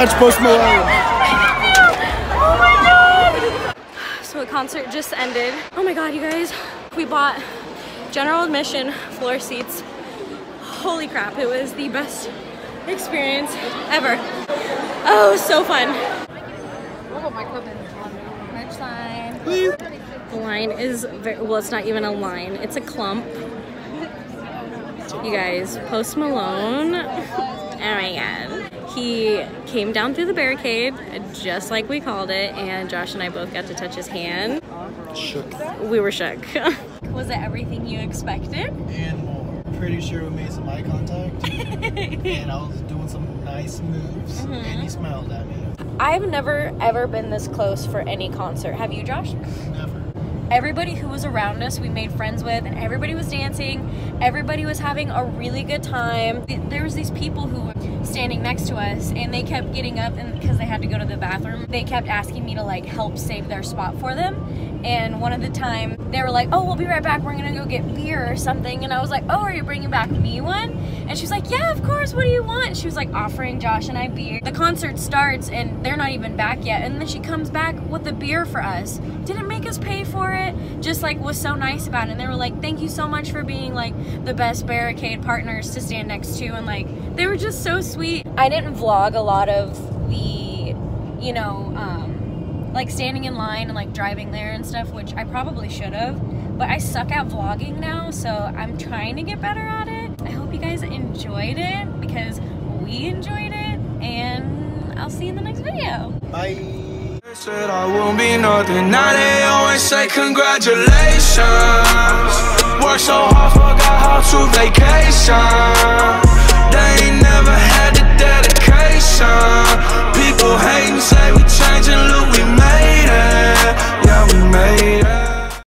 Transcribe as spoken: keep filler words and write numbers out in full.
touch Post Malone. Oh my god! So the concert just ended. Oh my god, you guys. We bought general admission floor seats. Holy crap, it was the best experience ever. Oh, so fun. Merch line. Please. The line is very, well, it's not even a line, it's a clump. You guys, Post Malone. Oh my god. He came down through the barricade, just like we called it, and Josh and I both got to touch his hand. Shook. We were shook. Was it everything you expected? And more. Pretty sure we made some eye contact. And I was doing some nice moves. Mm-hmm. And he smiled at me. I've never ever been this close for any concert. Have you, Josh? Never. Everybody who was around us we made friends with, and everybody was dancing, everybody was having a really good time. There was these people who were standing next to us, and they kept getting up, and because they had to go to the bathroom, they kept asking me to like help save their spot for them. And one of the time they were like, oh, we'll be right back, we're gonna go get beer or something. And I was like, oh, are you bringing back me one? And she was like, yeah, of course, what do you want? And she was like offering Josh and I beer. The concert starts and they're not even back yet, and then she comes back with the beer for us. Didn't make us pay for it, just like was so nice about it. And they were like, thank you so much for being like the best barricade partners to stand next to, and like they were just so sweet. I didn't vlog a lot of the, you know, um, like standing in line and like driving there and stuff, which I probably should have, but I suck at vlogging now, so I'm trying to get better at it. I hope you guys enjoyed it, because we enjoyed it, and I'll see you in the next video. Bye. Said I won't be nothing, now they always say congratulations. Work so hard, forgot how